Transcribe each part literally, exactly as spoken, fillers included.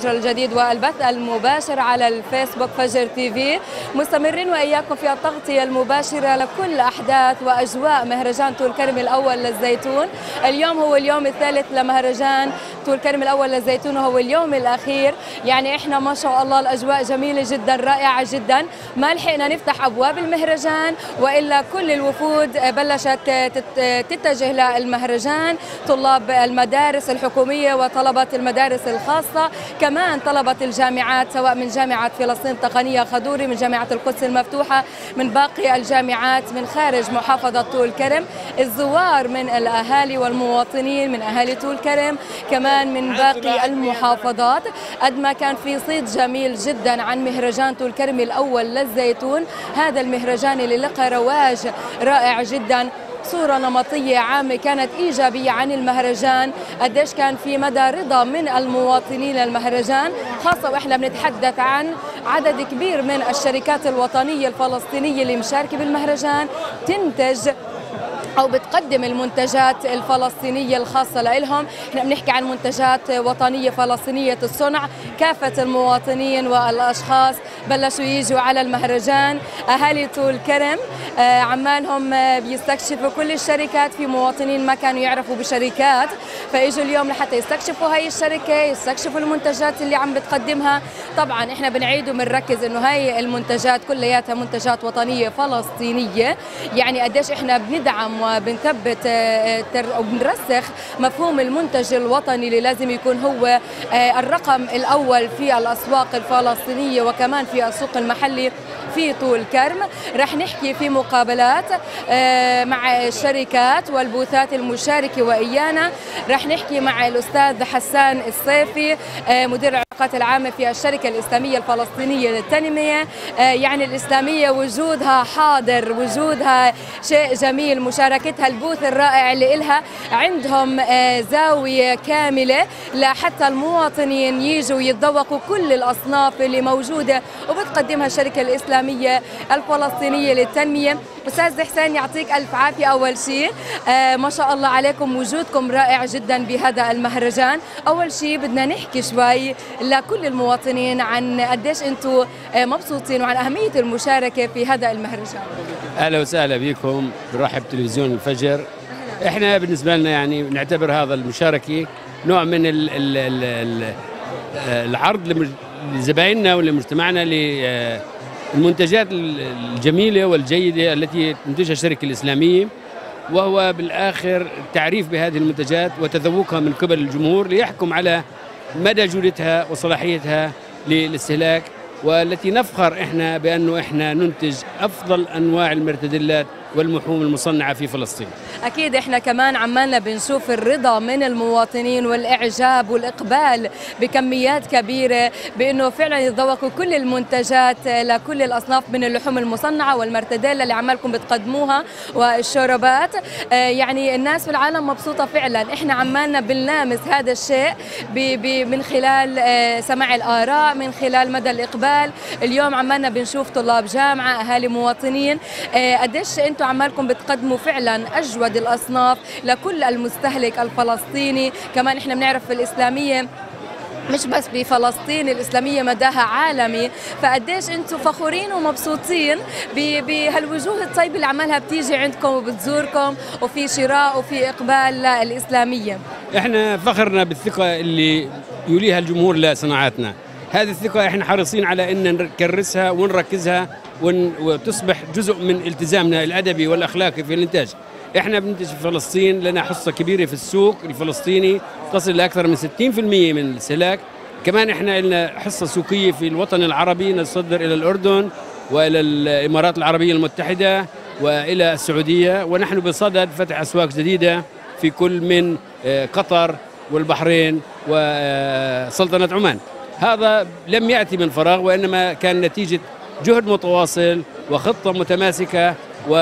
الجديد والبث المباشر على الفيسبوك فجر تي في، مستمرين وإياكم في التغطية المباشرة لكل أحداث وأجواء مهرجان طول كرم الأول للزيتون. اليوم هو اليوم الثالث لمهرجان طول كرم الأول للزيتون وهو اليوم الأخير. يعني إحنا ما شاء الله الأجواء جميلة جدا رائعة جدا، ما لحقنا نفتح أبواب المهرجان وإلا كل الوفود بلشت تتجه للمهرجان، طلاب المدارس الحكومية وطلبة المدارس الخاصة، كمان طلبة الجامعات سواء من جامعة فلسطين التقنية خدوري، من جامعة القدس المفتوحة، من باقي الجامعات من خارج محافظة طول كرم، الزوار من الأهالي والمواطنين من أهالي طول كرم، كمان من باقي المحافظات. قد ما كان في صيت جميل جدا عن مهرجان طول كرم الأول للزيتون، هذا المهرجان اللي لقى رواج رائع جدا، صورة نمطية عامة كانت إيجابية عن المهرجان. قديش كان في مدى رضا من المواطنين للمهرجان، خاصة وإحنا بنتحدث عن عدد كبير من الشركات الوطنية الفلسطينية اللي مشاركة بالمهرجان تنتج أو بتقدم المنتجات الفلسطينية الخاصة لهم. احنا بنحكي عن منتجات وطنية فلسطينية الصنع. كافة المواطنين والأشخاص بلشوا يجوا على المهرجان، أهالي طول كرم آه عمالهم آه بيستكشفوا كل الشركات، في مواطنين ما كانوا يعرفوا بشركات فإجوا اليوم لحتى يستكشفوا هاي الشركة، يستكشفوا المنتجات اللي عم بتقدمها. طبعا احنا بنعيد وبنركز انه هاي المنتجات كلياتها منتجات وطنية فلسطينية. يعني قديش احنا بندعم وبنثبت وبنرسخ مفهوم المنتج الوطني اللي لازم يكون هو الرقم الأول في الأسواق الفلسطينية وكمان في السوق المحلي في طول كرم. رح نحكي في مقابلات مع الشركات والبوثات المشاركة وإيانا. رح نحكي مع الأستاذ حسان الصيفي مدير العلاقات العامة في الشركة الإسلامية الفلسطينية للتنمية. يعني الإسلامية وجودها حاضر، وجودها شيء جميل، مشاركتها البوث الرائع اللي إلها عندهم زاوية كاملة لحتى المواطنين يجوا يتذوقوا كل الأصناف اللي موجودة وبتقدمها الشركة الإسلامية الفلسطينية للتنمية. أستاذ حسين يعطيك ألف عافية. أول شيء آه ما شاء الله عليكم، وجودكم رائع جدا بهذا المهرجان. أول شيء بدنا نحكي شوي لكل المواطنين عن قديش أنتم آه مبسوطين وعن أهمية المشاركة في هذا المهرجان. أهلا وسهلا بكم، بنرحب تلفزيون الفجر. إحنا بالنسبة لنا يعني نعتبر هذا المشاركة نوع من ال ال ال ال العرض لزبائننا ولمجتمعنا للمنتجات الجميلة والجيدة التي تنتجها الشركة الإسلامية، وهو بالآخر التعريف بهذه المنتجات وتذوقها من قبل الجمهور ليحكم على مدى جودتها وصلاحيتها للاستهلاك، والتي نفخر إحنا بأنه إحنا ننتج أفضل أنواع المرتدلات واللحوم المصنعة في فلسطين. أكيد إحنا كمان عمالنا بنشوف الرضا من المواطنين والإعجاب والإقبال بكميات كبيرة بأنه فعلا يتذوقوا كل المنتجات لكل الأصناف من اللحوم المصنعة والمرتديلا اللي عمالكم بتقدموها والشوربات. يعني الناس في العالم مبسوطة فعلا. إحنا عمالنا بنلامس هذا الشيء من خلال سماع الآراء، من خلال مدى الإقبال. اليوم عمالنا بنشوف طلاب جامعة، أهالي مواطنين، قديش أنتم عمالكم بتقدموا فعلا أجود الأصناف لكل المستهلك الفلسطيني. كمان إحنا بنعرف في الإسلامية مش بس بفلسطين، الإسلامية مداها عالمي، فقديش أنتم فخورين ومبسوطين بهالوجوه الطيبة اللي عمالها بتيجي عندكم وبتزوركم وفي شراء وفي إقبال للإسلامية. إحنا فخرنا بالثقة اللي يوليها الجمهور لصناعاتنا. هذه الثقة إحنا حريصين على أن نكرسها ونركزها وتصبح جزء من التزامنا الأدبي والأخلاقي في الإنتاج. إحنا بننتج في فلسطين، لنا حصة كبيرة في السوق الفلسطيني تصل لأكثر من ستين بالمئة من الاستهلاك. كمان إحنا لنا حصة سوقية في الوطن العربي، نصدر إلى الأردن وإلى الإمارات العربية المتحدة وإلى السعودية، ونحن بصدد فتح أسواق جديدة في كل من قطر والبحرين وسلطنة عمان. هذا لم يأتي من فراغ، وإنما كان نتيجة جهد متواصل وخطة متماسكة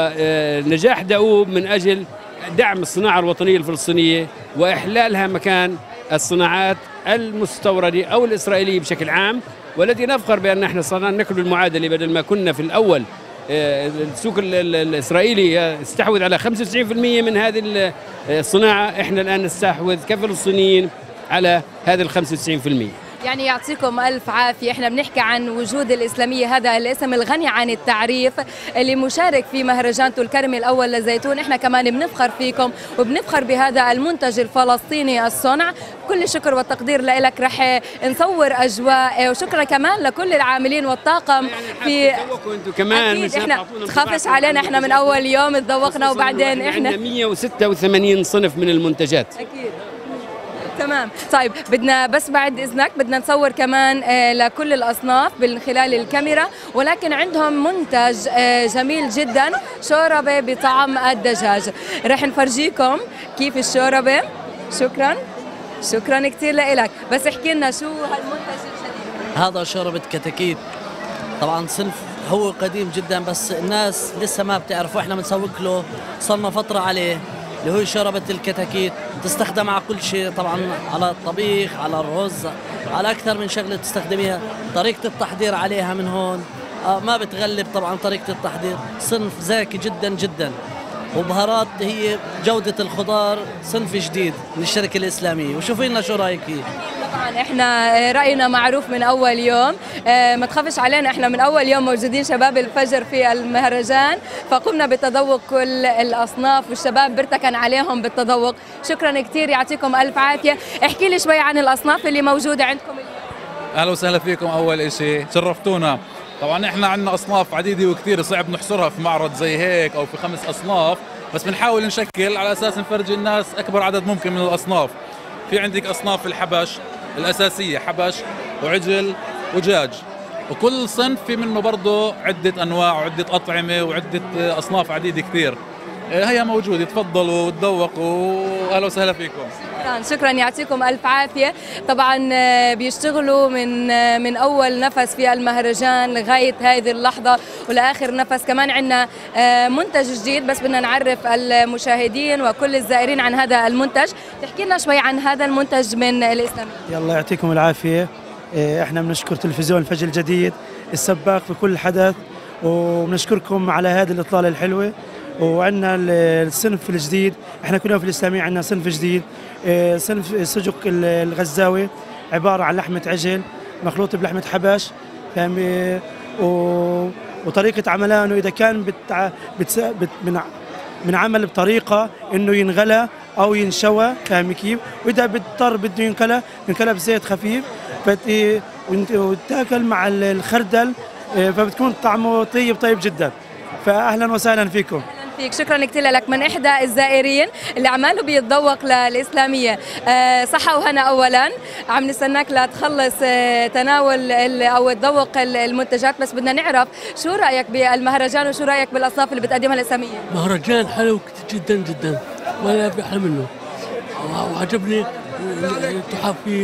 ونجاح دؤوب من أجل دعم الصناعة الوطنية الفلسطينية وإحلالها مكان الصناعات المستوردة أو الإسرائيلية بشكل عام، والتي نفخر بأن احنا صرنا نكل المعادلة. بدل ما كنا في الأول السوق الإسرائيلي يستحوذ على خمسة وتسعين بالمئة من هذه الصناعة، احنا الآن نستحوذ كفلسطينيين على هذه ال خمسة وتسعين بالمئة. يعني يعطيكم ألف عافية. احنا بنحكي عن وجود الإسلامية، هذا الاسم الغني عن التعريف اللي مشارك في مهرجان طول كرم الأول للزيتون. احنا كمان بنفخر فيكم وبنفخر بهذا المنتج الفلسطيني الصنع. كل الشكر والتقدير لك. رح نصور أجواء، وشكرا كمان لكل العاملين والطاقم في انتم كمان. أكيد احنا تخافش علينا، احنا من أول يوم تذوقنا وبعدين احنا عندنا مئة وستة وثمانين صنف من المنتجات. أكيد تمام. طيب بدنا بس بعد إذنك بدنا نصور كمان آه لكل الأصناف من خلال الكاميرا، ولكن عندهم منتج آه جميل جدا، شوربة بطعم الدجاج. رح نفرجيكم كيف الشوربة. شكرا شكرا كثير لك. بس احكي لنا شو هالمنتج الجديد. هذا شوربة كتاكيت، طبعا صنف هو قديم جدا بس الناس لسه ما بتعرفه، احنا بنسوق له صرنا فترة عليه، اللي هو شوربة الكتاكيت. تستخدم على كل شيء طبعا، على الطبيخ، على الرز، على أكثر من شغلة تستخدميها. طريقة التحضير عليها من هون آه ما بتغلب طبعا طريقة التحضير، صنف ذكي جدا جدا. وبهارات هي جودة الخضار صنف جديد من الشركة الإسلامية. وشوفي لنا شو رأيك فيه. طبعا احنا رأينا معروف من أول يوم، اه ما تخافش علينا، احنا من أول يوم موجودين شباب الفجر في المهرجان، فقمنا بتذوق كل الأصناف والشباب برتكن عليهم بالتذوق. شكرا كثير، يعطيكم ألف عافية. احكي لي شوي عن الأصناف اللي موجودة عندكم اليوم. أهلا وسهلا فيكم. أول شيء شرفتونا. طبعا احنا عندنا أصناف عديدة وكثير صعب نحصرها في معرض زي هيك أو في خمس أصناف، بس بنحاول نشكل على أساس نفرجي الناس أكبر عدد ممكن من الأصناف. في عندك أصناف الحبش الأساسية، حبش وعجل ودجاج، وكل صنف في منه برضه عدة أنواع وعدة أطعمة وعدة أصناف عديدة كثير. هي موجودة، تفضلوا وتذوقوا. أهلا وسهلا فيكم. شكرا شكرا، يعطيكم ألف عافية. طبعا بيشتغلوا من من أول نفس في المهرجان لغاية هذه اللحظة ولآخر نفس. كمان عندنا منتج جديد، بس بدنا نعرف المشاهدين وكل الزائرين عن هذا المنتج. تحكي لنا شوي عن هذا المنتج من الإسلامية. يلا يعطيكم العافية. احنا بنشكر تلفزيون الفجر الجديد السباق في كل حدث، وبنشكركم على هذه الإطلالة الحلوة. وعندنا الصنف الجديد، احنا كلنا في الإسلامية عندنا صنف جديد، صنف سجق الغزاوي، عبارة عن لحمة عجل مخلوط بلحمة حبش، فاهم؟ وطريقة عملانه إذا كان بتع... بتس... بت... من... من عمل بطريقة إنه ينغلى أو ينشوى، فاهم كيف؟ وإذا بيضطر بده ينقلى ينقلى بزيت خفيف فت... وتاكل مع الخردل، فبتكون طعمه طيب طيب جدا. فأهلا وسهلا فيكم. فيك. شكرا كثير لك، من احدى الزائرين اللي عماله بيتذوق للاسلاميه. أه صحه وهنا. اولا عم نستناك لتخلص أه تناول او تذوق المنتجات، بس بدنا نعرف شو رايك بالمهرجان وشو رايك بالاصناف اللي بتقدمها الاسلاميه. مهرجان حلو جدا جدا ولا في احلى منه، وعجبني التحف فيه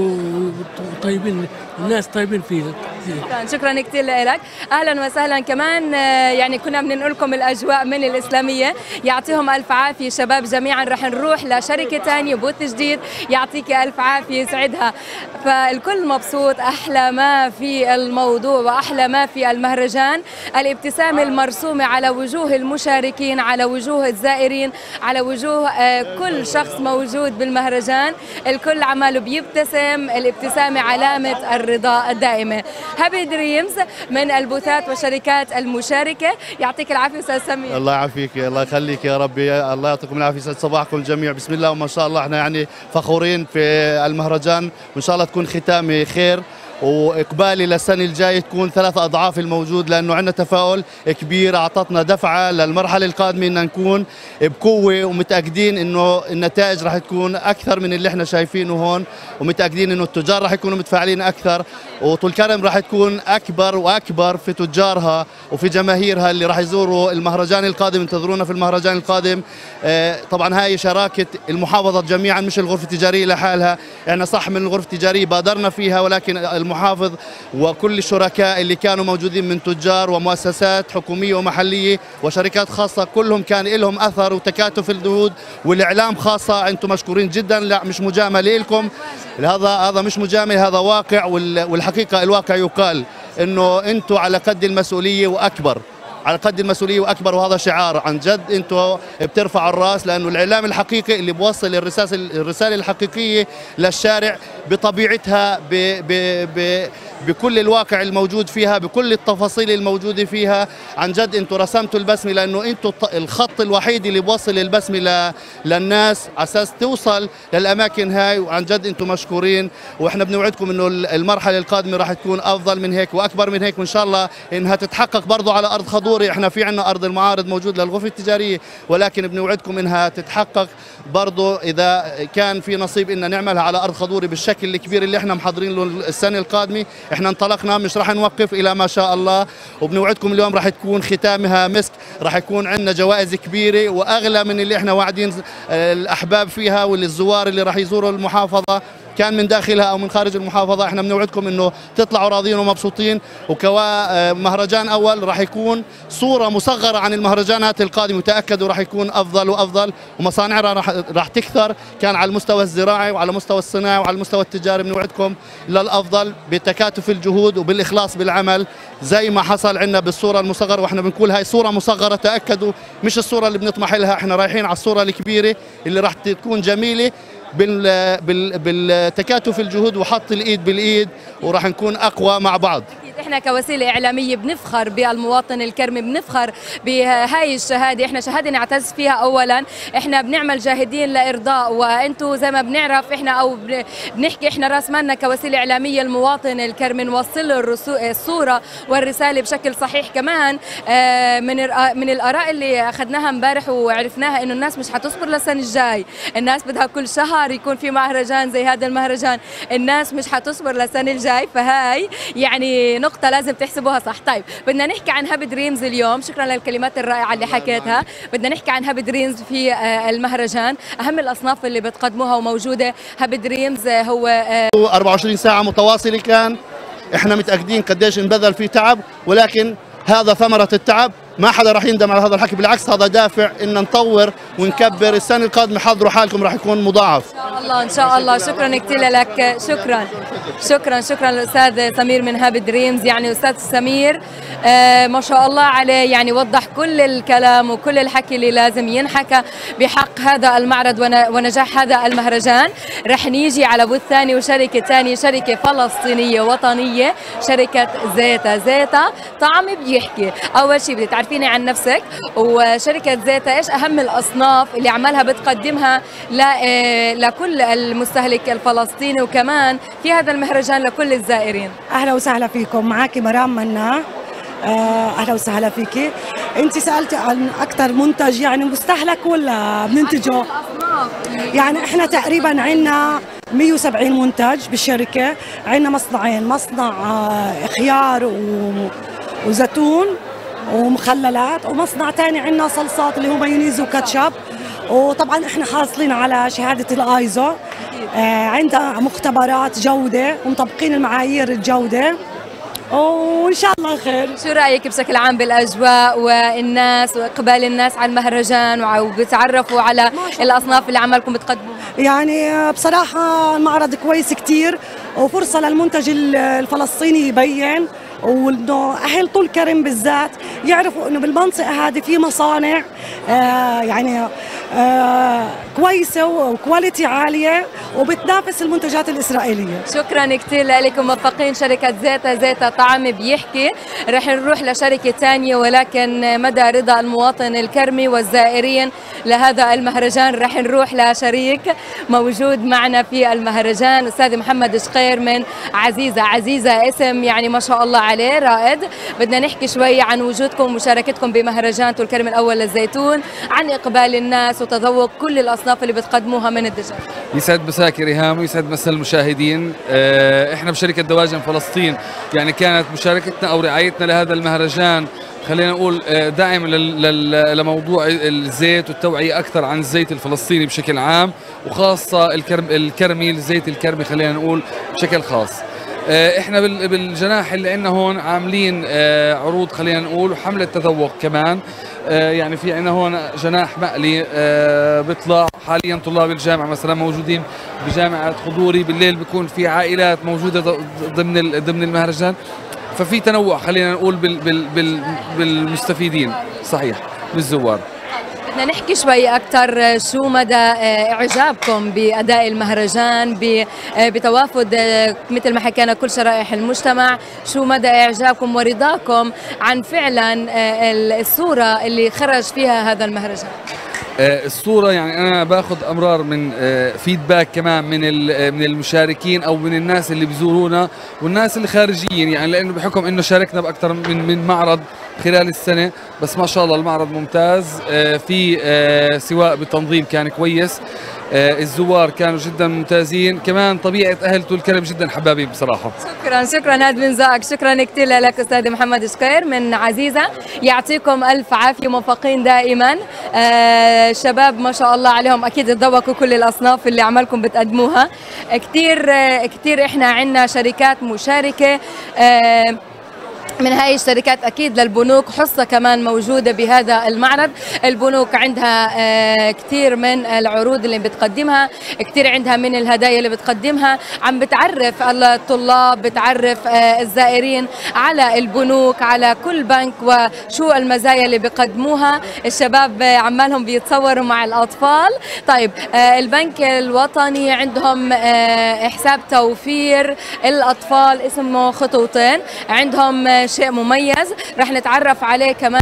وطيبين الناس، طيبين فيه. شكرا شكرا كثير لك. اهلا وسهلا. كمان يعني كنا بننقل لكم الاجواء من الاسلاميه، يعطيهم الف عافيه شباب جميعا. رح نروح لشركه ثانيه بوت جديد، يعطيك الف عافيه يسعدها. فالكل مبسوط. احلى ما في الموضوع واحلى ما في المهرجان الابتسامه المرسومه على وجوه المشاركين، على وجوه الزائرين، على وجوه كل شخص موجود بالمهرجان. الكل عماله بيبتسم، الابتسامه علامه الرضا الدائمه. هابي دريمز من البوثات والشركات المشاركة، يعطيك العافية أستاذ سمير. الله يعافيك، الله يخليك يا ربي، الله يعطيكم العافية، يسعد صباحكم الجميع. بسم الله وما شاء الله، احنا يعني فخورين في المهرجان، وإن شاء الله تكون ختامة خير واقبالي للسنه الجايه تكون ثلاث اضعاف الموجود، لانه عندنا تفاؤل كبير اعطتنا دفعه للمرحله القادمه ان نكون بقوه، ومتاكدين انه النتائج راح تكون اكثر من اللي احنا شايفينه هون، ومتاكدين انه التجار راح يكونوا متفاعلين اكثر، وطول كرم راح تكون اكبر واكبر في تجارها وفي جماهيرها اللي راح يزوروا المهرجان القادم. انتظرونا في المهرجان القادم. طبعا هاي شراكه المحافظه جميعا، مش الغرفه التجاريه لحالها. احنا صح من الغرفه التجاريه بادرنا فيها، ولكن المحافظ وكل الشركاء اللي كانوا موجودين من تجار ومؤسسات حكوميه ومحليه وشركات خاصه، كلهم كان لهم اثر وتكاتف الجهود، والاعلام خاصه انتم مشكورين جدا. لا مش مجامله لكم، هذا هذا مش مجامله، هذا واقع، والحقيقه الواقع يقال انه انتم على قد المسؤوليه واكبر. على قد المسؤوليه واكبر، وهذا شعار عن جد انتم بترفعوا الراس، لانه الاعلام الحقيقي اللي بوصل الرساله الرساله الحقيقيه للشارع بطبيعتها ب ب ب بكل الواقع الموجود فيها، بكل التفاصيل الموجوده فيها. عن جد انتم رسمتوا البسمه، لانه انتم الخط الوحيد اللي بوصل البسمه للناس على اساس توصل للاماكن هاي. وعن جد انتم مشكورين، واحنا بنوعدكم انه المرحله القادمه راح تكون افضل من هيك واكبر من هيك، وان شاء الله انها تتحقق برضه على ارض خضوري. احنا في عندنا ارض المعارض موجود للغرفه التجاريه، ولكن بنوعدكم انها تتحقق برضه اذا كان في نصيب ان نعملها على ارض خضوري بالشكل الكبير اللي احنا محضرين له السنه القادمه. احنا انطلقنا، مش راح نوقف الى ما شاء الله، وبنوعدكم اليوم راح تكون ختامها مسك، راح يكون عندنا جوائز كبيره واغلى من اللي احنا واعدين الاحباب فيها والزوار اللي راح يزوروا المحافظه كان من داخلها او من خارج المحافظه. احنا بنوعدكم انه تطلعوا راضيين ومبسوطين. وكوا مهرجان اول راح يكون صوره مصغره عن المهرجانات القادمه، وتاكدوا راح يكون افضل وافضل، ومصانعنا راح راح تكثر، كان على المستوى الزراعي وعلى المستوى الصناعي وعلى المستوى التجاري. بنوعدكم للافضل بتكاتف الجهود وبالاخلاص بالعمل زي ما حصل عندنا بالصوره المصغره. واحنا بنقول هاي صوره مصغره، تاكدوا مش الصوره اللي بنطمح لها، احنا رايحين على الصوره الكبيره اللي راح تكون جميله بال بال بالتكاتف الجهود وحط الايد بالايد، وراح نكون اقوى مع بعض. احنا كوسيله اعلاميه بنفخر بالمواطن الكرمي، بنفخر بهاي الشهاده، احنا شهاده نعتز فيها. اولا احنا بنعمل جاهدين لارضاء، وانتم زي ما بنعرف احنا او بنحكي احنا راس مالنا كوسيله اعلاميه المواطن الكرمي، نوصل له الصوره والرساله بشكل صحيح. كمان من من الاراء اللي اخذناها امبارح وعرفناها انه الناس مش حتصبر للسنه الجاي، الناس بدها كل شهر يكون في مهرجان زي هذا المهرجان، الناس مش حتصبر للسنه الجاي، فهاي يعني نقطة لازم تحسبوها صح. طيب بدنا نحكي عن هاب دريمز اليوم، شكرا للكلمات الرائعة اللي حكيتها. بدنا نحكي عن هاب دريمز في المهرجان، أهم الأصناف اللي بتقدموها وموجودة. هاب دريمز هو أربعة وعشرين ساعة متواصلة، كان احنا متأكدين قديش انبذل فيه تعب، ولكن هذا ثمرة التعب. ما حدا راح يندم على هذا الحكي، بالعكس هذا دافع ان نطور ونكبر. السنه القادمه حضروا حالكم راح يكون مضاعف ان شاء الله. ان شاء الله. شكرا كثير لك، شكرا شكرا شكرا الاستاذ سمير من هاب دريمز. يعني استاذ سمير آه ما شاء الله عليه، يعني وضح كل الكلام وكل الحكي اللي لازم ينحكى بحق هذا المعرض ونجاح هذا المهرجان. رح نيجي على بوث ثاني وشركه ثانيه، شركه فلسطينيه وطنيه، شركه زيتا. زيتا طعم بيحكي. اول شيء بدي تعرفيني عن نفسك، وشركه زيتا ايش اهم الاصناف اللي عملها بتقدمها لكل المستهلك الفلسطيني، وكمان في هذا المهرجان لكل الزائرين. اهلا وسهلا فيكم، معك مرام منا. اهلا وسهلا فيكي. انت سالتي عن اكثر منتج يعني مستهلك ولا بننتجه؟ يعني احنا تقريبا عندنا مئة وسبعين منتج بالشركه، عندنا مصنعين، مصنع خيار وزيتون ومخللات، ومصنع ثاني عندنا صلصات اللي هو مايونيز وكاتشب. وطبعا احنا حاصلين على شهاده الايزو، آه عندنا مختبرات جوده ومطبقين المعايير الجوده، وان شاء الله خير. شو رايك بشكل عام بالاجواء والناس واقبال الناس على المهرجان وبتعرفوا على الاصناف اللي عمالكم بتقدموها؟ يعني بصراحه المعرض كويس كثير، وفرصه للمنتج الفلسطيني يبين، وانه اهل طول كرم بالذات يعرفوا انه بالمنطقه هذه في مصانع آه يعني آه كويسه وكواليتي عاليه وبتنافس المنتجات الاسرائيليه. شكرا كثير لكم، موفقين شركه زيتا. زيتا طعم بيحكي. رح نروح لشركه ثانيه، ولكن مدى رضا المواطن الكرمي والزائرين لهذا المهرجان رح نروح لشريك موجود معنا في المهرجان، استاذ محمد شقير من عزيزه. عزيزه اسم يعني ما شاء الله عليه رائد. بدنا نحكي شوي عن وجودكم ومشاركتكم بمهرجان طول كرم الاول للزيتون، عن اقبال الناس وتذوق كل الاصناف اللي بتقدموها من الدجاج. يسعد مساك ريهام ويسعد مسا المشاهدين. احنا بشركه دواجن فلسطين يعني كانت مشاركتنا او رعايتنا لهذا المهرجان خلينا نقول دائما لموضوع الزيت والتوعيه اكثر عن الزيت الفلسطيني بشكل عام، وخاصه الكرم الكرمي، الزيت الكرمي خلينا نقول بشكل خاص. احنا بالجناح اللي عندنا هون عاملين عروض خلينا نقول وحمله تذوق كمان. يعني في عندنا هون جناح مقلي بيطلع حاليا طلاب الجامعه مثلا موجودين بجامعه خضوري، بالليل بيكون في عائلات موجوده ضمن ضمن المهرجان، ففي تنوع خلينا نقول بال بال بال بالمستفيدين صحيح بالزوار. بدنا نحكي شوي أكثر شو مدى إعجابكم بأداء المهرجان بتوافد مثل ما حكينا كل شرائح المجتمع، شو مدى إعجابكم ورضاكم عن فعلا الصورة اللي خرج فيها هذا المهرجان؟ الصورة يعني أنا باخذ أمرار من فيدباك كمان من من المشاركين أو من الناس اللي بيزورونا والناس اللي خارجيين، يعني لأنه بحكم إنه شاركنا بأكثر من من معرض خلال السنة، بس ما شاء الله المعرض ممتاز، في سواء بالتنظيم كان كويس، الزوار كانوا جدا ممتازين، كمان طبيعة أهل طول الكرم جدا حبابين بصراحة. شكرا شكرا هاد من ذوقك، شكرا كثير لك أستاذ محمد شقير من عزيزة، يعطيكم ألف عافية، موفقين دائما. آه الشباب ما شاء الله عليهم أكيد تذوقوا كل الأصناف اللي عملكم بتقدموها، كثير آه كثير إحنا عندنا شركات مشاركة، آه من هاي الشركات أكيد للبنوك حصة كمان موجودة بهذا المعرض. البنوك عندها كثير من العروض اللي بتقدمها، كثير عندها من الهدايا اللي بتقدمها، عم بتعرف الطلاب، بتعرف الزائرين على البنوك، على كل بنك وشو المزايا اللي بيقدموها. الشباب عمالهم بيتصوروا مع الأطفال. طيب البنك الوطني عندهم حساب توفير الأطفال اسمه خطوتين، عندهم شيء مميز رح نتعرف عليه كمان.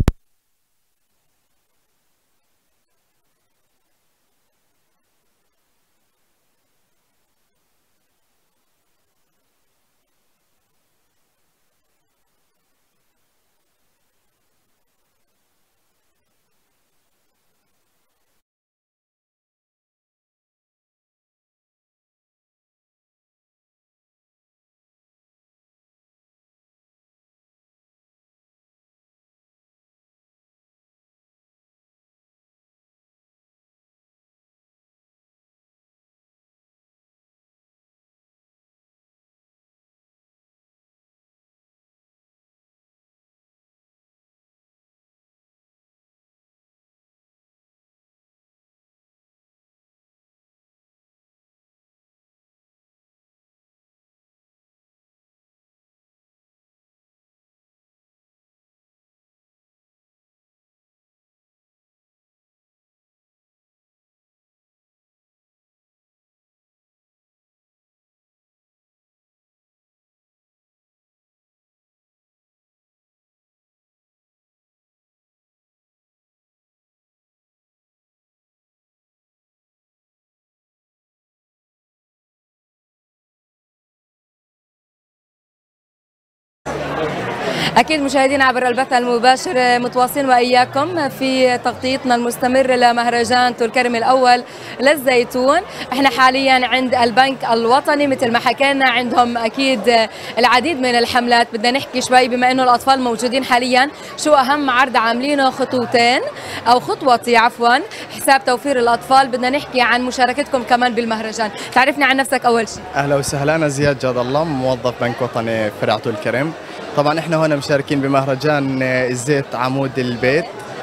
أكيد مشاهدينا عبر البث المباشر متواصلين وإياكم في تغطيتنا المستمرة لمهرجان طول كرم الأول للزيتون. احنا حاليا عند البنك الوطني مثل ما حكينا، عندهم أكيد العديد من الحملات. بدنا نحكي شوي بما إنه الأطفال موجودين حاليا، شو أهم عرض عاملينه؟ خطوتين أو خطوتي عفوا، حساب توفير الأطفال. بدنا نحكي عن مشاركتكم كمان بالمهرجان، تعرفني عن نفسك أول شيء. أهلا وسهلا، أنا زياد جاد الله، موظف بنك وطني فرع طول كرم. طبعا احنا هنا مشاركين بمهرجان الزيت عمود البيت،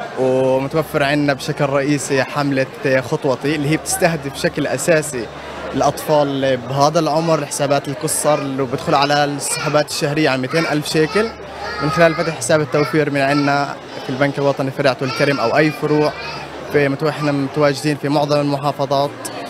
ومتوفر عندنا بشكل رئيسي حملة خطوتي اللي هي بتستهدف بشكل أساسي الأطفال بهذا العمر. حسابات القصر اللي بدخل على السحبات الشهرية على مئتين ألف شيكل من خلال فتح حساب التوفير من عندنا في البنك الوطني فرع طول كرم أو أي فروع. احنا متواجدين في معظم المحافظات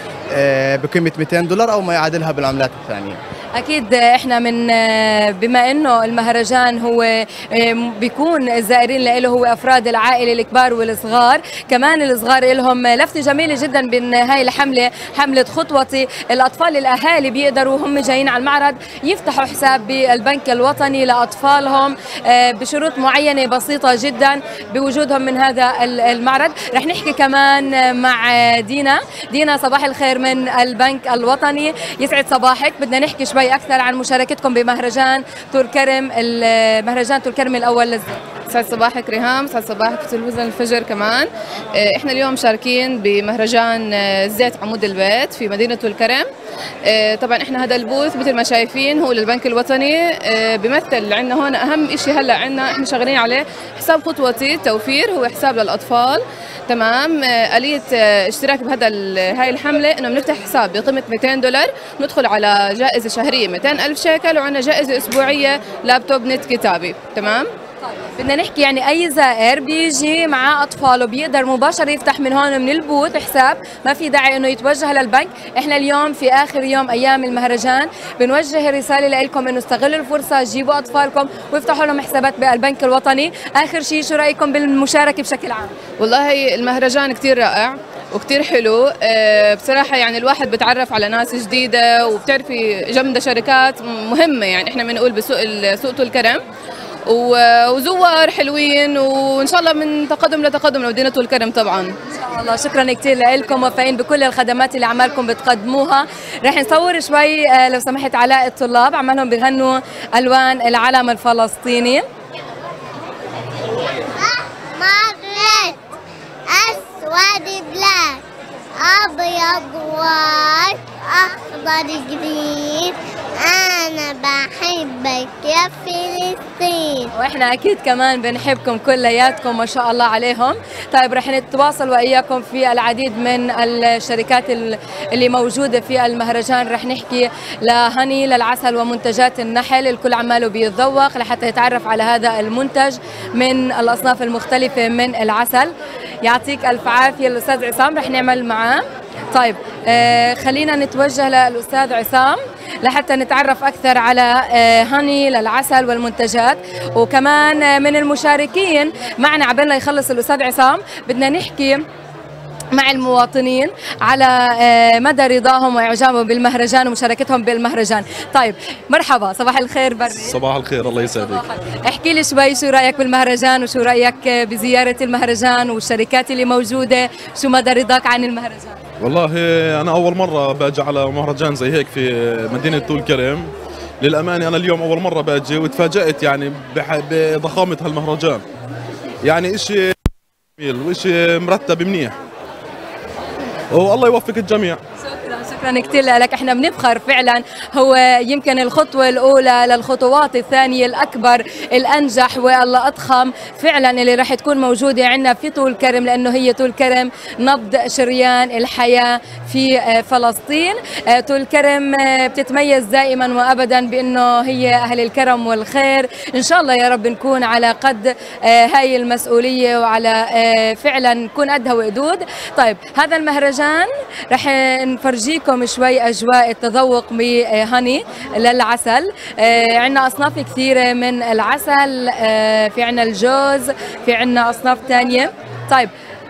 بقيمة مئتين دولار أو ما يعادلها بالعملات الثانية. أكيد إحنا من بما إنه المهرجان هو بيكون الزائرين له هو أفراد العائلة الكبار والصغار، كمان الصغار لهم لفتة جميلة جدا بين هاي الحملة، حملة خطوتي. الأطفال الأهالي بيقدروا هم جايين على المعرض يفتحوا حساب بالبنك الوطني لأطفالهم بشروط معينة بسيطة جدا بوجودهم من هذا المعرض. رح نحكي كمان مع دينا. دينا صباح الخير من البنك الوطني، يسعد صباحك. بدنا نحكي شوي أكثر عن مشاركتكم بمهرجان طول كرم، المهرجان طول كرم الأول للزيت. سعد صباحك ريهام، سعد صباحك في تلفزيون الفجر كمان. احنا اليوم مشاركين بمهرجان زيت عمود البيت في مدينة الكرم. طبعا احنا هذا البوث مثل ما شايفين هو للبنك الوطني، بيمثل عندنا هون اهم شيء هلا عندنا احنا شغالين عليه حساب خطوتي توفير، هو حساب للاطفال. تمام. آلية اشتراك بهذا هاي الحملة انه بنفتح حساب بقيمة مئتين دولار، ندخل على جائزة شهرية مئتين ألف شيكل، وعندنا جائزة اسبوعية لابتوب نت كتابي. تمام. بدنا نحكي يعني اي زائر بيجي مع اطفاله بيقدر مباشره يفتح من هون من البوث حساب، ما في داعي انه يتوجه للبنك. احنا اليوم في اخر يوم ايام المهرجان بنوجه رساله لكم انه استغلوا الفرصه، جيبوا اطفالكم وافتحوا لهم حسابات بالبنك الوطني. اخر شيء شو رايكم بالمشاركه بشكل عام؟ والله المهرجان كثير رائع وكتير حلو. أه بصراحة يعني الواحد بتعرف على ناس جديدة، وبتعرفي جمدة شركات مهمة، يعني احنا بنقول بسوق سوق طول الكرم، وزوار حلوين، وان شاء الله من تقدم لتقدم لمدينة طول الكرم طبعا. ان شاء الله. شكرا كثير لكم، موفقين بكل الخدمات اللي عمالكم بتقدموها. رح نصور شوي لو سمحت علاء الطلاب عمالهم بيغنوا الوان العلم الفلسطيني. مرت اسود بلاك ابيض وايت اخضر جديد، أنا بحبك يا فلسطين. وإحنا أكيد كمان بنحبكم كلياتكم ما شاء الله عليهم. طيب رح نتواصل وإياكم في العديد من الشركات اللي موجودة في المهرجان. رح نحكي لهني للعسل ومنتجات النحل، الكل عماله بيتذوق لحتى يتعرف على هذا المنتج من الأصناف المختلفة من العسل. يعطيك ألف عافية الأستاذ عصام، رح نعمل معاه. طيب آه خلينا نتوجه للأستاذ عصام لحتى نتعرف أكثر على آه هني للعسل والمنتجات، وكمان آه من المشاركين معنا عبال لا يخلص الأستاذ عصام بدنا نحكي مع المواطنين على مدى رضاهم واعجابهم بالمهرجان ومشاركتهم بالمهرجان. طيب مرحبا، صباح الخير بري. صباح الخير، الله يسعدك. احكي لي شوي شو رايك بالمهرجان وشو رايك بزياره المهرجان والشركات اللي موجوده، شو مدى رضاك عن المهرجان؟ والله انا اول مره باجي على مهرجان زي هيك في مدينه طول كرم. للامانه انا اليوم اول مره باجي وتفاجات يعني بضخامه هالمهرجان، يعني اشي جميل واشي مرتب منيح، والله يوفق الجميع. شكرا شكرا كثير لك. احنا بنفخر فعلا، هو يمكن الخطوه الاولى للخطوات الثانيه الاكبر الانجح والاضخم فعلا اللي راح تكون موجوده عندنا في طول كرم، لانه هي طول كرم نبض شريان الحياه في فلسطين. طول كرم بتتميز دائما وابدا بانه هي اهل الكرم والخير. ان شاء الله يا رب نكون على قد هاي المسؤوليه وعلى فعلا نكون قدها وقدود. طيب هذا المهرجان رح نفرجيكم شوي اجواء التذوق بهني للعسل. عندنا اصناف كثيره من العسل، في عندنا الجوز، في عندنا اصناف ثانيه. طيب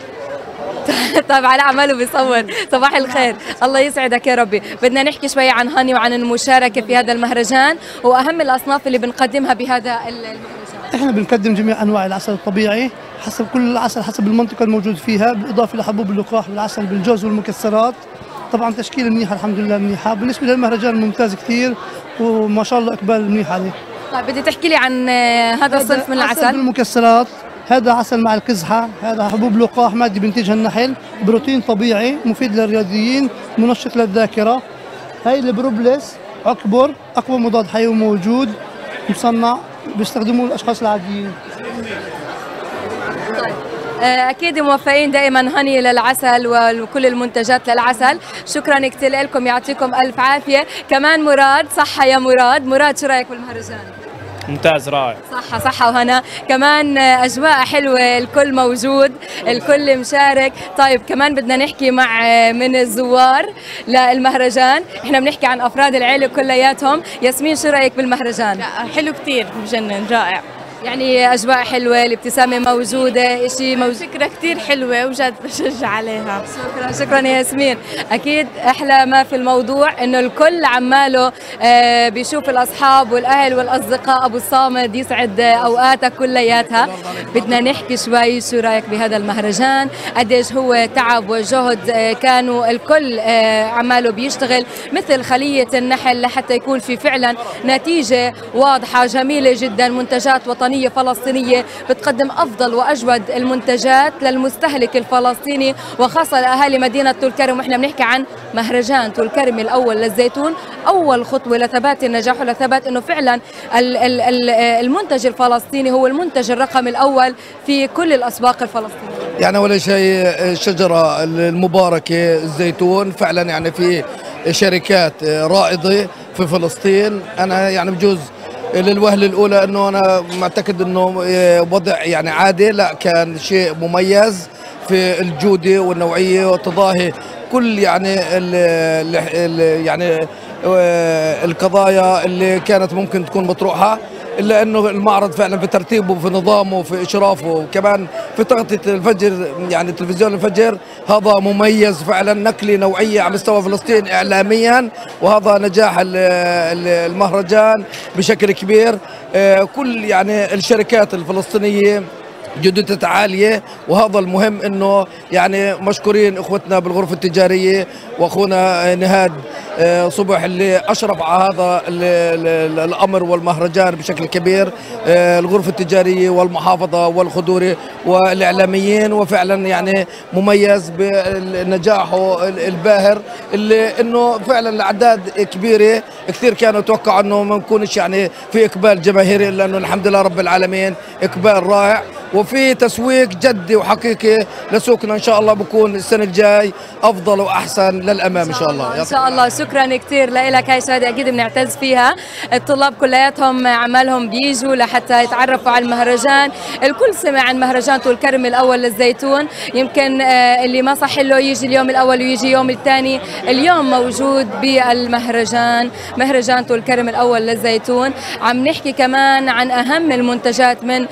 طيب على عماله بيصور. صباح الخير، الله يسعدك يا ربي. بدنا نحكي شوي عن هني وعن المشاركه في هذا المهرجان واهم الاصناف اللي بنقدمها بهذا المهرجان. احنا بنقدم جميع انواع العسل الطبيعي حسب كل العسل حسب المنطقه الموجود فيها، بالاضافه لحبوب اللقاح والعسل بالجوز والمكسرات. طبعا تشكيله منيحه الحمد لله منيحه. بالنسبه للمهرجان ممتاز كثير وما شاء الله اقبال منيح عليه. طيب بدي تحكي لي عن هذا الصنف من العسل. عسل بالمكسرات، هذا عسل مع القزحه، هذا حبوب لقاح ماده بينتجها النحل، بروتين طبيعي مفيد للرياضيين، منشط للذاكره. هاي البروبلس عكبر اقوى مضاد حيوي موجود، مصنع بيستخدموه الاشخاص العاديين. طيب اكيد موفقين دائما هني للعسل وكل المنتجات للعسل. شكرا كثير لكم، يعطيكم الف عافيه. كمان مراد، صحه يا مراد. مراد شو رايك بالمهرجان؟ ممتاز رائع. صحة صحة وهنا، كمان أجواء حلوة، الكل موجود، الكل مشارك. طيب كمان بدنا نحكي مع من الزوار للمهرجان، احنا بنحكي عن أفراد العيلة كلياتهم. ياسمين شو رأيك بالمهرجان؟ حلو كثير، بجنن، رائع. يعني أجواء حلوة، الابتسامة موجودة، إشي موجود. فكرة كثير حلوة وجد بشجع عليها. شكرا شكرا يا ياسمين. أكيد أحلى ما في الموضوع إنه الكل عماله آه بيشوف الأصحاب والأهل والأصدقاء. أبو الصامد يسعد أوقاتك كلياتها. بدنا نحكي شوي شو رأيك بهذا المهرجان، قديش هو تعب وجهد آه كانوا الكل آه عماله بيشتغل مثل خلية النحل لحتى يكون في فعلا نتيجة واضحة جميلة جدا، منتجات وطنية وطنية فلسطينية بتقدم أفضل وأجود المنتجات للمستهلك الفلسطيني وخاصة لأهالي مدينة طول كرم. وإحنا بنحكي عن مهرجان طول كرم الأول للزيتون، أول خطوة لثبات النجاح ولثبات أنه فعلا المنتج الفلسطيني هو المنتج الرقم الأول في كل الأسواق الفلسطينية. يعني أول شيء الشجرة المباركة الزيتون فعلا يعني في شركات رائدة في فلسطين. أنا يعني بجوز للوهلة الأولى أنه أنا معتقد أنه وضع يعني عادي، لا كان شيء مميز في الجودة والنوعية وتضاهي كل يعني ال ال يعني القضايا اللي كانت ممكن تكون مطروحة، إلا أنه المعرض فعلا في ترتيبه في نظامه في إشرافه وكمان في تغطية الفجر يعني تلفزيون الفجر، هذا مميز فعلا، نقلة نوعية على مستوى فلسطين إعلاميا، وهذا نجاح المهرجان بشكل كبير. كل يعني الشركات الفلسطينية جودتها عالية، وهذا المهم انه يعني مشكورين اخوتنا بالغرفة التجارية واخونا نهاد صبح اللي اشرف على هذا الامر والمهرجان بشكل كبير، الغرفة التجارية والمحافظة والخدوري والاعلاميين، وفعلا يعني مميز بنجاحه الباهر اللي انه فعلا الاعداد كبيرة كثير. كانوا يتوقعوا انه ما نكونش يعني في اقبال جماهيري، الا انه الحمد لله رب العالمين اقبال رائع، وفي تسويق جدي وحقيقي لسوقنا. ان شاء الله بكون السنه الجاي افضل واحسن للامام ان شاء الله. ان شاء الله. شكرا كثير لك، هاي شهاده اكيد بنعتز فيها. الطلاب كلياتهم عمالهم بيجوا لحتى يتعرفوا على المهرجان. الكل سمع عن مهرجان طول كرم الاول للزيتون، يمكن اللي ما صح له يجي اليوم الاول ويجي يوم الثاني، اليوم موجود بالمهرجان مهرجان طول كرم الاول للزيتون. عم نحكي كمان عن اهم المنتجات من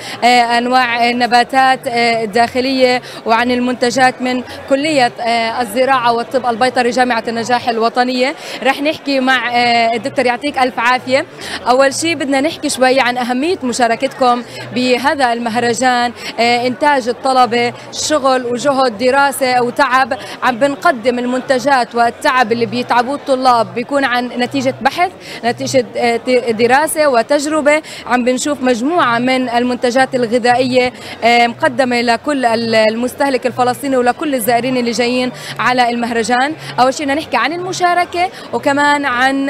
انواع النباتات الداخلية وعن المنتجات من كلية الزراعة والطب البيطري جامعة النجاح الوطنية. رح نحكي مع الدكتور يعطيك ألف عافية. أول شيء بدنا نحكي شوي عن أهمية مشاركتكم بهذا المهرجان، إنتاج الطلبة، شغل وجهد، دراسة وتعب، عم بنقدم المنتجات والتعب اللي بيتعبوه الطلاب بيكون عن نتيجة بحث، نتيجة دراسة وتجربة. عم بنشوف مجموعة من المنتجات الغذائية مقدمة لكل المستهلك الفلسطيني ولكل الزائرين اللي جايين على المهرجان. أول شيء بدنا نحكي عن المشاركة وكمان عن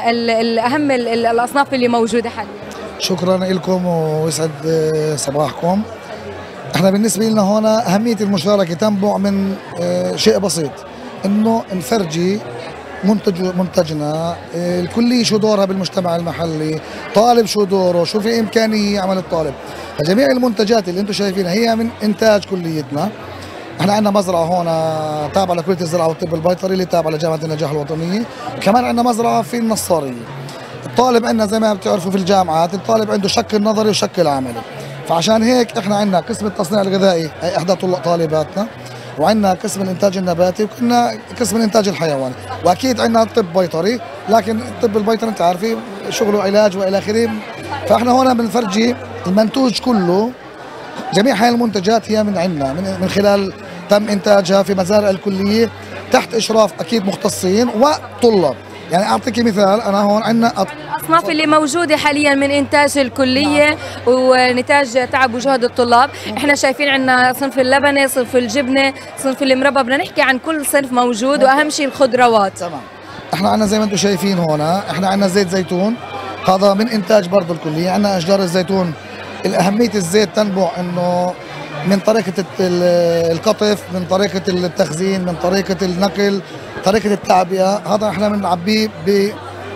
الأهم الأصناف اللي موجودة حاليا. شكرا لكم ويسعد صباحكم. احنا بالنسبة لنا هنا أهمية المشاركة تنبع من شيء بسيط، إنه نفرجي منتج منتجنا، الكلية شو دورها بالمجتمع المحلي، طالب شو دوره، شو في إمكانية يعمل الطالب. فجميع المنتجات اللي انتم شايفينها هي من انتاج كليتنا. احنا عندنا مزرعه هون تابعه لكليه الزراعه والطب البيطري اللي تابعه لجامعه النجاح الوطنيه، كمان عندنا مزرعه في النصاريه. الطالب عندنا زي ما بتعرفوا في الجامعات الطالب عنده شكل نظري وشكل عملي، فعشان هيك احنا عندنا قسم التصنيع الغذائي هي احدى طالباتنا، وعندنا قسم الانتاج النباتي، وكنا قسم الانتاج الحيواني، واكيد عندنا الطب بيطري، لكن الطب البيطري انت عارفين شغله علاج والى اخره. فاحنا هون بنفرجي المنتوج كله، جميع هاي المنتجات هي من عندنا، من, من خلال تم انتاجها في مزارع الكليه تحت اشراف اكيد مختصين وطلاب. يعني اعطيكي مثال، انا هون عندنا الاصناف اللي موجوده حاليا من انتاج الكليه. نعم. ونتاج تعب وجهد الطلاب. نعم. احنا شايفين عندنا صنف اللبنه، صنف الجبنه، صنف المربى، بدنا نحكي عن كل صنف موجود. نعم. واهم شيء الخضروات. تمام. احنا عندنا زي ما انتم شايفين هنا، احنا عندنا زيت زيتون، هذا من انتاج برضه الكليه. عندنا اشجار الزيتون، الاهميه الزيت تنبع انه من طريقه القطف، من طريقه التخزين، من طريقه النقل، طريقه التعبئه. هذا احنا بنعبيه ب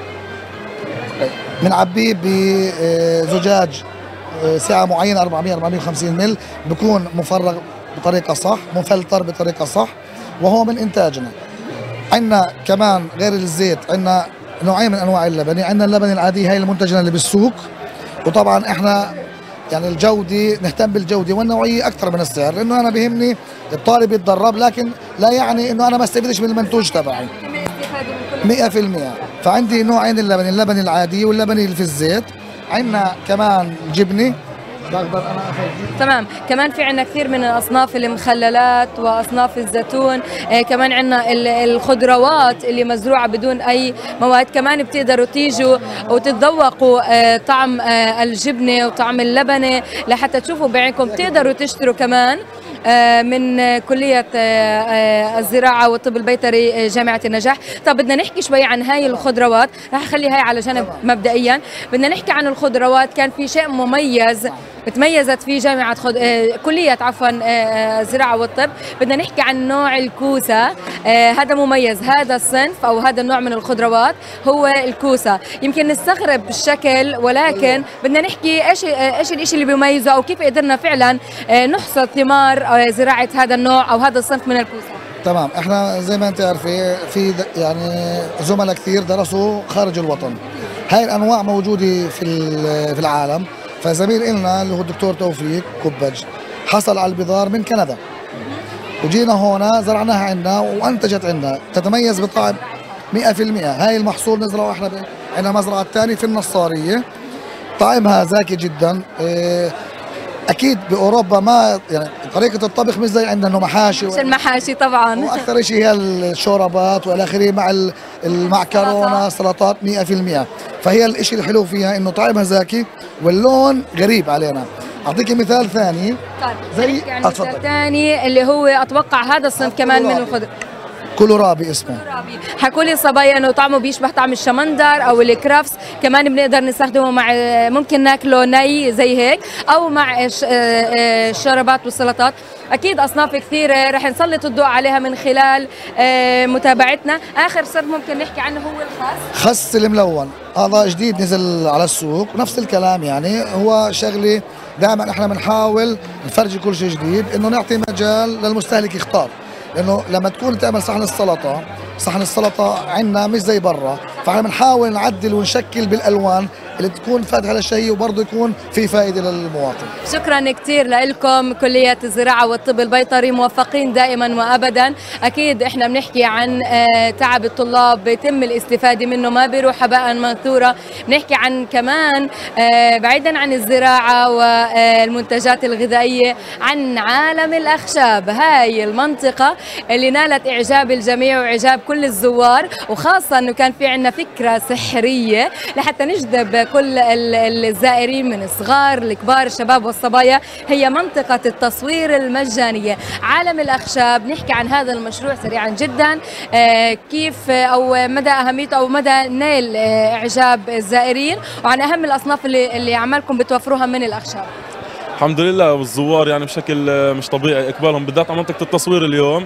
بنعبيه بزجاج سعه معينه أربعمية أربعمية وخمسين مل، بكون مفرغ بطريقه صح، مفلتر بطريقه صح، وهو من انتاجنا. عندنا كمان غير الزيت عندنا نوعين من انواع اللبن، عندنا اللبن العادي هي المنتجنا اللي بالسوق، وطبعا احنا يعني الجوده نهتم بالجوده والنوعيه اكثر من السعر، لانه انا بيهمني الطالب يتدرب، لكن لا يعني انه انا ما استفيدش من المنتوج تبعي مئة بالمئة. فعندي نوعين اللبن، اللبن العادي واللبن اللي في الزيت. عندنا كمان جبنه، بقدر انا افرجيك. تمام. كمان في عندنا كثير من اصناف المخللات واصناف الزيتون، آه كمان عندنا الخضروات اللي مزروعه بدون اي مواد، كمان بتقدروا تيجوا وتتذوقوا آه طعم آه الجبنه وطعم اللبنه لحتى تشوفوا بعينكم. بتقدروا تشتروا كمان من كلية الزراعة والطب البيطري جامعة النجاح. طب بدنا نحكي شوي عن هاي الخضروات، راح اخلي هاي على جنب مبدئيا. بدنا نحكي عن الخضروات. كان في شيء مميز تميزت فيه جامعة خد... كلية عفوا الزراعة والطب، بدنا نحكي عن نوع الكوسة. هذا مميز، هذا الصنف أو هذا النوع من الخضروات هو الكوسة. يمكن نستغرب الشكل ولكن بدنا نحكي إيش إيش الإشي اللي بيميزه أو كيف قدرنا فعلا نحصد ثمار زراعة هذا النوع أو هذا الصنف من الكوسة. تمام. احنا زي ما انت عارفه في يعني زملاء كثير درسوا خارج الوطن، هاي الانواع موجوده في في العالم. فزميل إلنا اللي هو الدكتور توفيق كبج حصل على البذار من كندا، وجينا هون زرعناها عندنا وانتجت عندنا، تتميز بطعم مئة بالمئة. هاي المحصول نزرعه احنا عندنا مزرعه ثانيه في النصاريه، طعمها زاكي جدا. اكيد باوروبا ما يعني طريقه الطبخ مش زي عندنا انه محاشي مش المحاشي طبعا، واكثر شيء هي الشوربات والى اخره مع المعكرونه سلطات مئة بالمئة. فهي الشيء الحلو فيها انه طعمها زاكي واللون غريب علينا. اعطيكي مثال ثاني. طيب زي يعني مثال ثاني اللي هو اتوقع هذا الصنف كمان من الخضر، كولورابي اسمه. حكوا لي الصبايا انه طعمه بيشبه طعم الشمندر او الكرفس، كمان بنقدر نستخدمه مع ممكن ناكله ني زي هيك او مع الشوربات والسلطات. اكيد اصناف كثيره رح نسلط الضوء عليها من خلال متابعتنا. اخر صنف ممكن نحكي عنه هو الخس. خس الملون هذا جديد نزل على السوق، نفس الكلام يعني هو شغله دائما احنا بنحاول نفرجي كل شيء جديد، انه نعطي مجال للمستهلك يختار. لانه لما تكون تعمل صحن السلطه، صحن السلطه عندنا مش زي برا، فاحنا بنحاول نعدل ونشكل بالالوان اللي تكون فاتحه للشهيه وبرضه يكون في فائده للمواطن. شكرا كثير لكم كليه الزراعه والطب البيطري، موفقين دائما وابدا. اكيد احنا بنحكي عن تعب الطلاب بيتم الاستفاده منه، ما بيروح هباء منثورا. بنحكي عن كمان بعيدا عن الزراعه والمنتجات الغذائيه عن عالم الاخشاب، هاي المنطقه اللي نالت اعجاب الجميع واعجاب كل الزوار، وخاصه انه كان في عندنا فكره سحريه لحتى نجذب كل الزائرين من الصغار الكبار الشباب والصبايا. هي منطقة التصوير المجانية عالم الأخشاب. نحكي عن هذا المشروع سريعا جدا، كيف أو مدى أهميته أو مدى نيل إعجاب الزائرين، وعن أهم الأصناف اللي, اللي عمالكم بتوفروها من الأخشاب. الحمد لله والزوار يعني بشكل مش طبيعي إقبالهم بالذات على منطقة التصوير اليوم.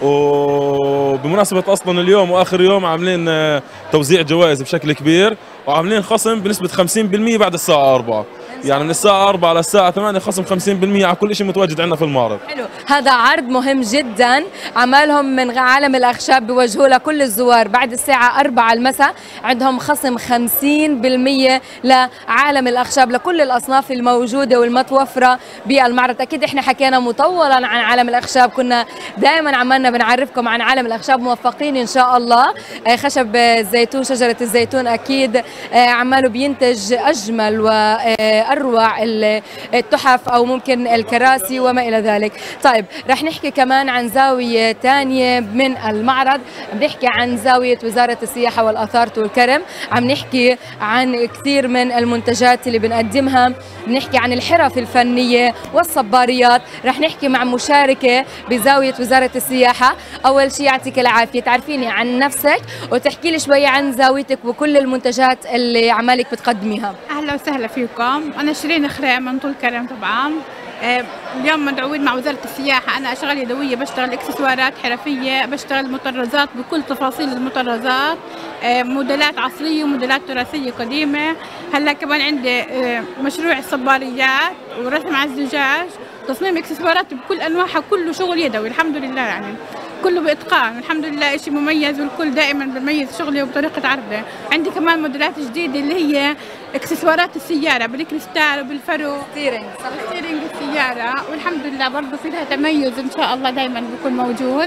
وبمناسبة أصلا اليوم وآخر يوم عاملين توزيع جوائز بشكل كبير، وعاملين خصم بنسبة خمسين بالمئة بعد الساعة أربعة، يعني من الساعة أربعة للساعة ثمانية خصم خمسين بالمئة على كل شيء متواجد عندنا في المعرض. حلو، هذا عرض مهم جدا عمالهم من عالم الأخشاب بيوجهوا لكل الزوار. بعد الساعة أربعة المساء عندهم خصم خمسين بالمئة لعالم الأخشاب لكل الأصناف الموجودة والمتوفرة بالمعرض. أكيد إحنا حكينا مطولا عن عالم الأخشاب، كنا دائما عمالنا بنعرفكم عن عالم الأخشاب، موفقين إن شاء الله. خشب الزيتون، شجرة الزيتون أكيد عماله بينتج أجمل وأروع التحف أو ممكن الكراسي وما إلى ذلك. طيب رح نحكي كمان عن زاوية تانية من المعرض، بنحكي عن زاوية وزارة السياحة والآثار طول كرم. عم نحكي عن كثير من المنتجات اللي بنقدمها، بنحكي عن الحرف الفنية والصباريات. رح نحكي مع مشاركة بزاوية وزارة السياحة. أول شيء يعطيك العافية، تعرفيني عن نفسك وتحكي لي شوية عن زاويتك وكل المنتجات اللي عمالك بتقدميها. أهلا وسهلا فيكم، أنا شيرين خريم من طول كرم طبعا. اليوم مدعوين مع وزارة السياحة. أنا أشغال يدوية، بشتغل إكسسوارات حرفية، بشتغل مطرزات بكل تفاصيل المطرزات، موديلات عصرية وموديلات تراثية قديمة. هلا كمان عندي مشروع الصباريات ورسم على الزجاج، تصميم إكسسوارات بكل أنواعها، كله شغل يدوي الحمد لله، يعني كله بإتقان الحمد لله، إشي مميز والكل دائما بميز شغلي وبطريقة عرضه. عندي كمان موديلات جديدة اللي هي إكسسوارات السيارة بالكريستال وبالفرو، ستيرنج ستيرنج السيارة، والحمد لله برضه في لها تميز إن شاء الله دائما بيكون موجود.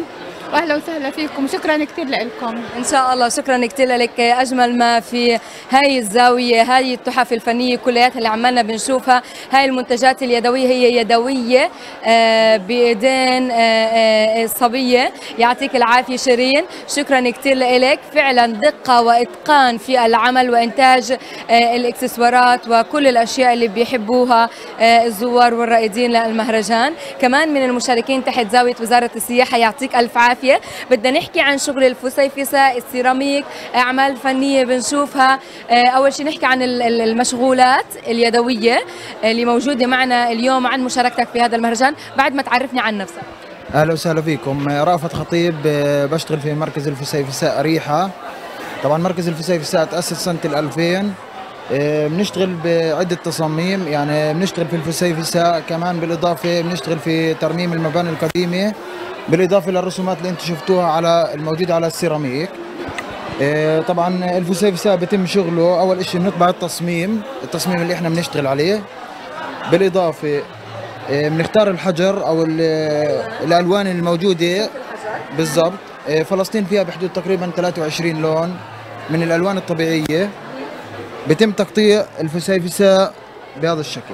واهلا وسهلا فيكم، شكرا كثير لكم. ان شاء الله شكرا كثير لك. اجمل ما في هاي الزاويه، هاي التحف الفنيه كلياتها اللي عمالنا بنشوفها، هاي المنتجات اليدويه هي يدويه بايدين الصبيه. يعطيك العافيه شيرين، شكرا كثير لك. فعلا دقه واتقان في العمل وانتاج الاكسسوارات وكل الاشياء اللي بيحبوها الزوار والرائدين للمهرجان. كمان من المشاركين تحت زاويه وزاره السياحه، يعطيك الف عافيه. بدنا نحكي عن شغل الفسيفساء، السيراميك، اعمال فنيه بنشوفها. اول شيء نحكي عن المشغولات اليدويه اللي موجوده معنا اليوم، عن مشاركتك في هذا المهرجان. بعد ما تعرفني عن نفسك. اهلا وسهلا فيكم. رأفت خطيب، بشتغل في مركز الفسيفساء أريحة. طبعا مركز الفسيفساء تأسس سنة الألفين. بنشتغل بعدة تصاميم، يعني بنشتغل في الفسيفساء، كمان بالإضافة بنشتغل في ترميم المباني القديمة، بالإضافة للرسومات اللي انتم شفتوها على الموجودة على السيراميك. طبعا الفسيفساء بيتم شغله أول شيء بنطبع التصميم، التصميم اللي احنا بنشتغل عليه. بالإضافة بنختار الحجر أو الألوان الموجودة بالضبط. فلسطين فيها بحدود تقريبا ثلاثة وعشرين لون من الألوان الطبيعية. بيتم تقطيع الفسيفساء بهذا الشكل.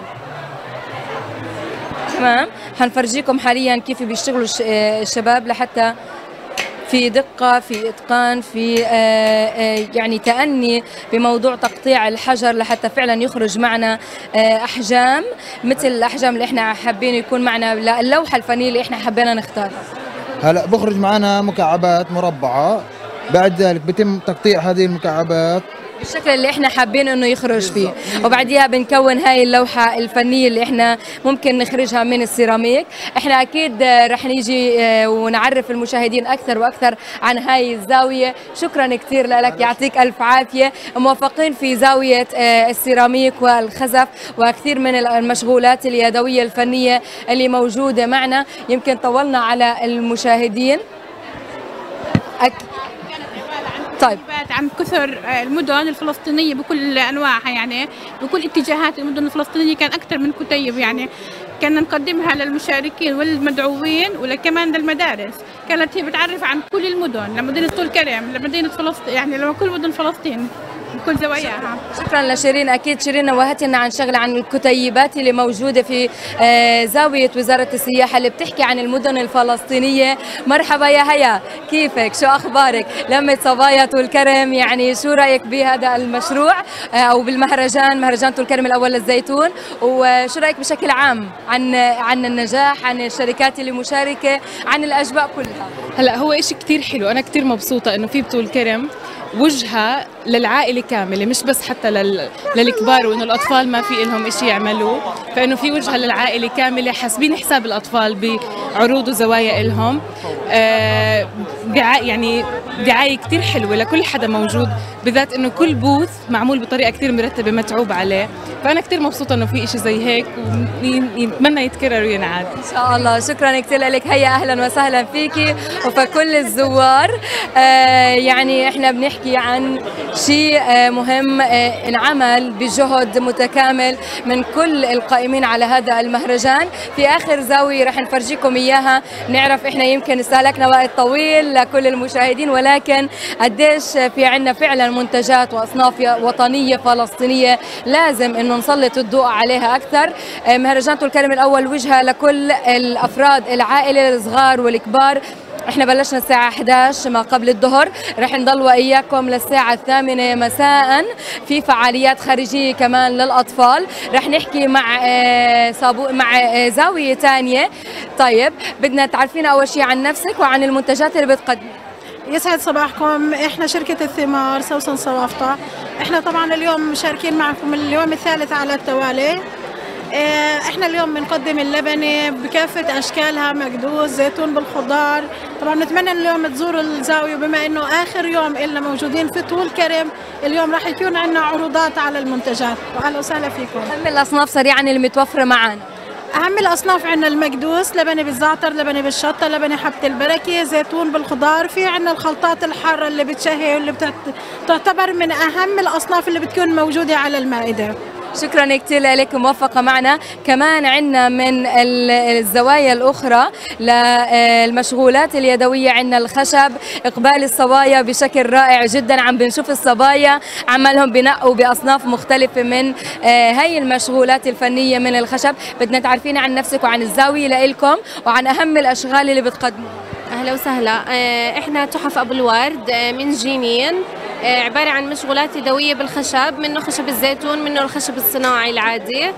تمام، حنفرجيكم حاليا كيف بيشتغلوا الشباب لحتى في دقة، في إتقان، في يعني تأني بموضوع تقطيع الحجر لحتى فعلا يخرج معنا أحجام مثل الأحجام اللي احنا حابين يكون معنا اللوحة الفنية اللي احنا حبينا نختارها. هلا بخرج معنا مكعبات مربعة، بعد ذلك بيتم تقطيع هذه المكعبات بالشكل اللي احنا حابين انه يخرج فيه، وبعديها بنكون هاي اللوحة الفنية اللي احنا ممكن نخرجها من السيراميك. احنا اكيد رح نيجي ونعرف المشاهدين اكثر واكثر عن هاي الزاوية. شكرا كثير لك، يعطيك الف عافية. موفقين في زاوية السيراميك والخزف وكثير من المشغولات اليدوية الفنية اللي موجودة معنا. يمكن طولنا على المشاهدين. أك... طيب عن كثر المدن الفلسطينيه بكل انواعها، يعني بكل اتجاهات المدن الفلسطينيه كان اكثر من كتيب، يعني كنا نقدمها للمشاركين والمدعوين وكمان للمدارس. كانت هي بتعرف عن كل المدن، لمدينه طول كرم، لمدينه فلسطين، يعني لكل مدن فلسطين بكل زواياها. شكرا لشيرين. اكيد شيرين نوهت لنا عن شغله عن الكتيبات اللي موجوده في زاويه وزاره السياحه اللي بتحكي عن المدن الفلسطينيه. مرحبا يا هيا، كيفك؟ شو اخبارك؟ لمة صبايا طول كرم، يعني شو رايك بهذا المشروع او بالمهرجان، مهرجان طول كرم الاول للزيتون؟ وشو رايك بشكل عام عن عن النجاح، عن الشركات اللي مشاركه، عن الاجواء كلها؟ هلا هو إشي كتير حلو، انا كتير مبسوطه انه في بطول كرم وجهة للعائلة كاملة، مش بس حتى لل... للكبار، وإنه الأطفال ما في لهم إشي يعملوه، فإنه في وجهة للعائلة كاملة حاسبين حساب الأطفال بعروض وزوايا إلهم. آه دعاية يعني دعاية كتير حلوة لكل حدا موجود، بالذات إنه كل بوث معمول بطريقة كتير مرتبة متعوب عليه. فأنا كتير مبسوطة إنه في إشي زي هيك، ونتمنى يتكرر وينعاد إن شاء الله. شكرا كتير لك هيا، أهلا وسهلا فيكي وفي كل الزوار. آه يعني إحنا بنحكي عن شيء مهم انعمل بجهد متكامل من كل القائمين على هذا المهرجان. في آخر زاوية رح نفرجيكم إياها، نعرف إحنا يمكن استهلكنا وقت طويل لكل المشاهدين، ولكن قديش في عنا فعلا منتجات وأصناف وطنية فلسطينية لازم إنه نسلط الضوء عليها أكثر. مهرجان طول كرم الأول وجهة لكل الأفراد، العائلة، الصغار والكبار. احنا بلشنا الساعة إحدى عشر ما قبل الظهر، رح نضل وإياكم للساعة الثامنة مساء في فعاليات خارجية كمان للأطفال. رح نحكي مع صابو مع زاوية ثانية. طيب بدنا تعرفينا أول شيء عن نفسك وعن المنتجات اللي بتقدم. يسعد صباحكم، احنا شركة الثمار سوسن صوافطة. احنا طبعا اليوم مشاركين معكم اليوم الثالث على التوالي. احنا اليوم بنقدم اللبنه بكافه اشكالها، مكدوس، زيتون بالخضار. طبعا نتمنى ان اليوم تزوروا الزاويه، بما انه اخر يوم إلنا موجودين في طول كرم. اليوم راح يكون عندنا عروضات على المنتجات، واهلا وسهلا فيكم. اهم الاصناف سريعا اللي متوفره معنا. اهم الاصناف عندنا المكدوس، لبنه بالزعتر، لبنه بالشطه، لبنه حبه البركه، زيتون بالخضار. في عندنا الخلطات الحاره اللي بتشهي واللي بتعتبر من اهم الاصناف اللي بتكون موجوده على المائده. شكرا كثير لك، موفقة معنا. كمان عندنا من الزوايا الأخرى للمشغولات اليدوية عندنا الخشب، إقبال الصبايا بشكل رائع جدا. عم بنشوف الصبايا عمالهم بنقوا بأصناف مختلفة من هاي المشغولات الفنية من الخشب. بدنا تعرفين عن نفسك وعن الزاوية لإلكم وعن أهم الأشغال اللي بتقدموها. أهلا وسهلا. إحنا تحف أبو الورد من جنين، عبارة عن مشغولات يدوية بالخشب، منه خشب الزيتون، منه الخشب الصناعي العادي.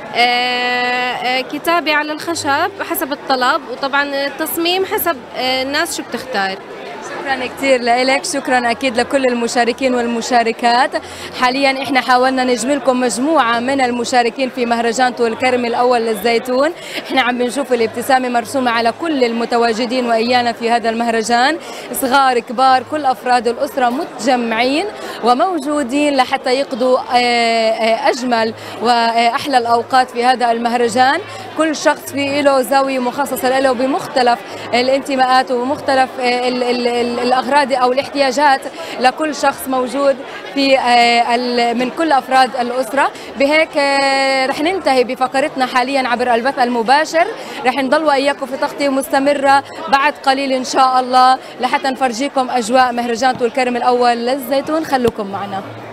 كتابة على الخشب حسب الطلب، وطبعا التصميم حسب الناس شو بتختار. شكرا كثير لك، شكرا اكيد لكل المشاركين والمشاركات. حاليا احنا حاولنا نجملكم مجموعه من المشاركين في مهرجان طول كرم الاول للزيتون. احنا عم بنشوف الابتسامه مرسومه على كل المتواجدين وايانا في هذا المهرجان، صغار كبار كل افراد الاسره متجمعين وموجودين لحتى يقضوا اجمل واحلى الاوقات في هذا المهرجان. كل شخص في له زاويه مخصصه له بمختلف الانتماءات ومختلف ال ال الأغراض أو الاحتياجات لكل شخص موجود في من كل أفراد الأسرة. بهيك رح ننتهي بفقرتنا حاليا عبر البث المباشر. رح نضل وإياكم في تغطية مستمرة بعد قليل إن شاء الله لحتى نفرجيكم أجواء مهرجان طول كرم الأول للزيتون. خلوكم معنا.